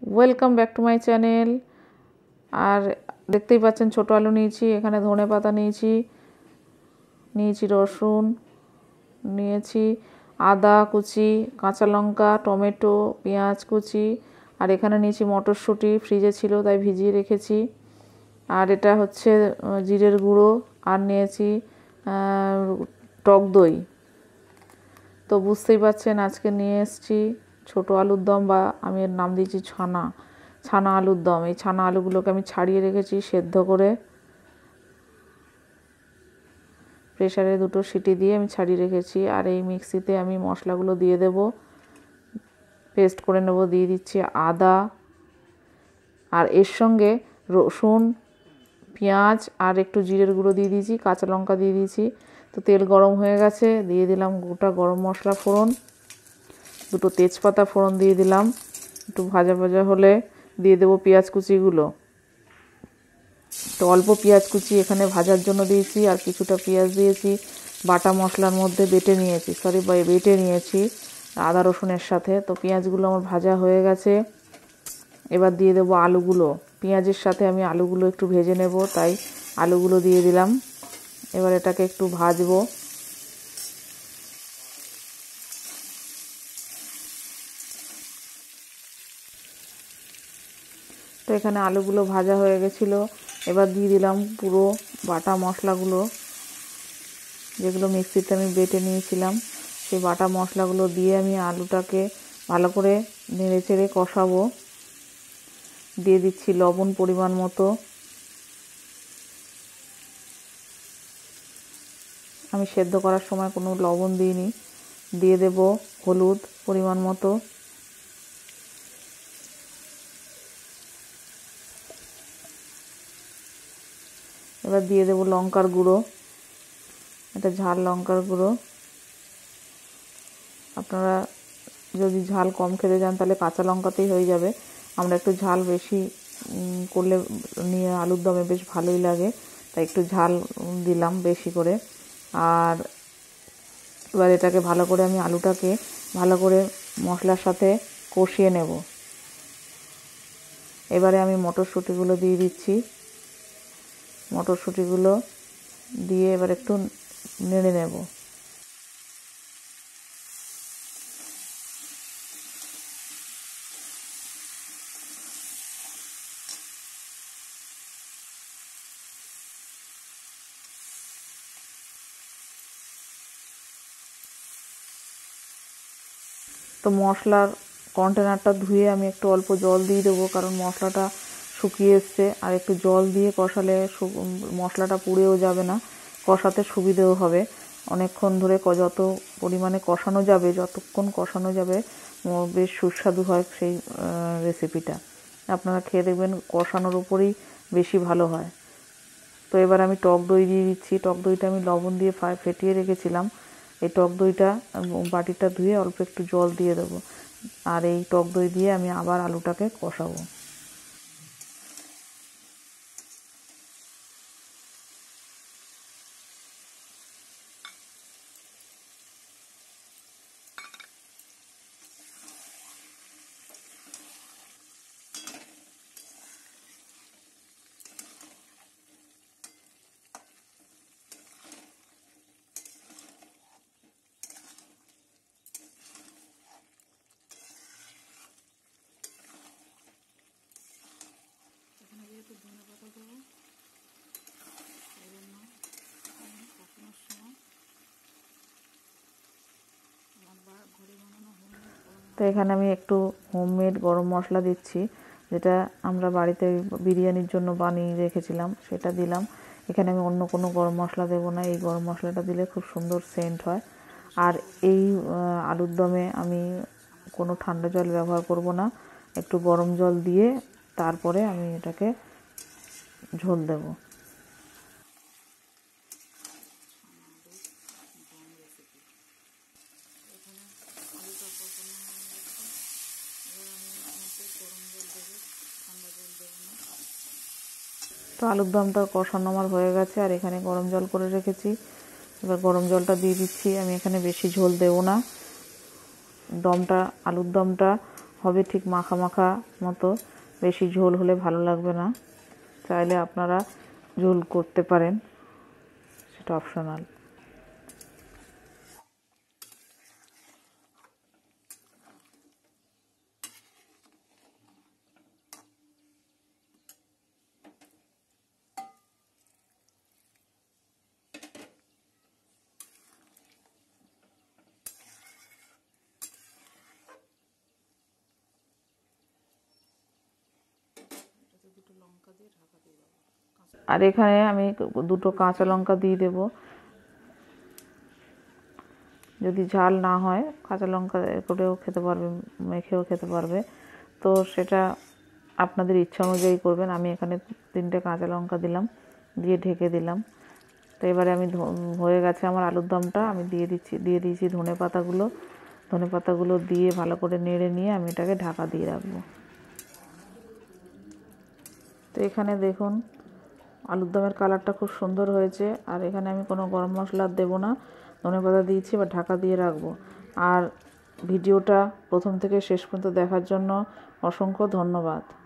Welcome back to my channel. আর দেখতেই পাচ্ছেন ছোট আলু নিয়েছি, এখানে ধনে পাতা নিয়েছি রসুন নিয়েছি, আদা কুচি, কাঁচা লঙ্কা, টমেটো, পেঁয়াজ কুচি, আর এখানে নিয়েছি মটরশুঁটি, ফ্রিজে ছিল তাই ভিজিয়ে রেখেছি। আর এটা হচ্ছে জিরের গুঁড়ো, আর নিয়েছি টক দই। তো বুঝতেই পারছেন আজকে নিয়ে এসেছি ছোট আলুর দম, বা আমি এর নাম দিয়েছি ছানা আলুর দম। এই ছানা আলুগুলোকে আমি ছাড়িয়ে রেখেছি সেদ্ধ করে, প্রেসারে 2টো সিটি দিয়ে আমি ছাড়িয়ে রেখেছি। আর এই মিক্সিতে আমি মশলাগুলো দিয়ে দেব, পেস্ট করে নেব। দিয়ে দিচ্ছি আদা, আর এর সঙ্গে রসুন, পেঁয়াজ আর একটু জিরের গুঁড়ো দিয়ে দিয়েছি, কাঁচা লঙ্কা দিয়ে দিয়েছি। তো তেল গরম হয়ে গেছে, দিয়ে দিলাম গোটা গরম মশলা ফোড়ন, 2টো তেজপাতা ফোড়ন দিয়ে দিলাম। একটু ভাজা ভাজা হলে দিয়ে দেবো পেঁয়াজ কুচিগুলো। তো অল্প পেঁয়াজ কুচি এখানে ভাজার জন্য দিয়েছি, আর কিছুটা পেঁয়াজ দিয়েছি বাটা মশলার মধ্যে বেটে নিয়েছি আদা রসুনের সাথে। তো পেঁয়াজগুলো আমার ভাজা হয়ে গেছে, এবার দিয়ে দেবো আলুগুলো। পেঁয়াজের সাথে আমি আলুগুলো একটু ভেজে নেব, তাই আলুগুলো দিয়ে দিলাম। এবার এটাকে একটু ভাজবো। তো এখানে আলুগুলো ভাজা হয়ে গেছিলো, এবার দিয়ে দিলাম পুরো বাটা মশলাগুলো, যেগুলো মিক্সিতে আমি বেটে নিয়েছিলাম। সেই বাটা মশলাগুলো দিয়ে আমি আলুটাকে ভালো করে নেড়ে চেড়ে কষাবো। দিয়ে দিচ্ছি লবণ পরিমাণ মতো। আমি সেদ্ধ করার সময় কোনো লবণ দিইনি। দিয়ে দেব হলুদ পরিমাণ মতো। এবার দিয়ে দেব লঙ্কার গুঁড়ো, এটা ঝাল লঙ্কার গুঁড়ো। আপনারা যদি ঝাল কম খেতে চান তাহলে কাঁচা লঙ্কাতেই হয়ে যাবে। আমরা একটু ঝাল বেশি করলে নিয়ে আলুর দমে বেশ ভালোই লাগে, তাই একটু ঝাল দিলাম বেশি করে। আর এবার এটাকে ভালো করে আমি আলুটাকে ভালো করে মশলার সাথে কষিয়ে নেব। এবারে আমি মটরশুঁটিগুলো দিয়ে দিচ্ছি। মটরশুঁটিগুলো দিয়ে এবার একটু নেড়ে নেব। তো মশলার কন্টেনারটা ধুয়ে আমি একটু অল্প জল দিয়ে দেবো, কারণ মশলাটা শুকিয়ে এসছে। আর একটু জল দিয়ে কষালে মশলাটা পুড়েও যাবে না, কষাতে সুবিধেও হবে। অনেকক্ষণ ধরে যত পরিমাণে কষানো যাবে, যতক্ষণ কষানো যাবে বেশ সুস্বাদু হয় সেই রেসিপিটা। আপনারা খেয়ে দেখবেন কষানোর উপরেই বেশি ভালো হয়। তো এবার আমি টক দই দিয়ে দিচ্ছি। টক দইটা আমি লবণ দিয়ে ফেটিয়ে রেখেছিলাম। এই টক দইটা বাটিটা ধুয়ে অল্প একটু জল দিয়ে দেবো, আর এই টক দই দিয়ে আমি আবার আলুটাকে কষাবো। তো এখানে আমি একটু হোমমেড গরম মশলা দিচ্ছি, যেটা আমরা বাড়িতে বিরিয়ানির জন্য বানিয়ে রেখেছিলাম, সেটা দিলাম। এখানে আমি অন্য কোনো গরম মশলা দেবো না, এই গরম মশলাটা দিলে খুব সুন্দর সেন্ট হয়। আর এই আলুর দমে আমি কোনো ঠান্ডা জল ব্যবহার করব না, একটু গরম জল দিয়ে তারপরে আমি এটাকে ঝোল দেব। তো আলুর দমটা কষানো আমার হয়ে গেছে, আর এখানে গরম জল করে রেখেছি। এবার গরম জলটা দিয়ে দিচ্ছি। আমি এখানে বেশি ঝোল দেব না। আলুর দমটা হবে ঠিক মাখা মাখা মতো, বেশি ঝোল হলে ভালো লাগবে না। চাইলে আপনারা ঝোল করতে পারেন, সেটা অপশনাল। আর এখানে আমি 2টো কাঁচা লঙ্কা দিয়ে দেব। যদি ঝাল না হয় কাঁচা লঙ্কা করেও খেতে পারবে, মেখেও খেতে পারবে, তো সেটা আপনাদের ইচ্ছা অনুযায়ী করবেন। আমি এখানে 3টে কাঁচা লঙ্কা দিলাম, দিয়ে ঢেকে দিলাম। তো এবারে আমি হয়ে গেছে আমার আলুর দমটা, আমি দিয়ে দিয়েছি ধনে পাতাগুলো দিয়ে ভালো করে নেড়ে নিয়ে আমি এটাকে ঢাকা দিয়ে রাখবো। তো এখানে দেখুন আলুর দমের কালারটা খুব সুন্দর হয়েছে। আর এখানে আমি কোনো গরম মশলা দেবো না, ধনেপাতা দিয়েছি, এবার ঢাকা দিয়ে রাখবো। আর ভিডিওটা প্রথম থেকে শেষ পর্যন্ত দেখার জন্য অসংখ্য ধন্যবাদ।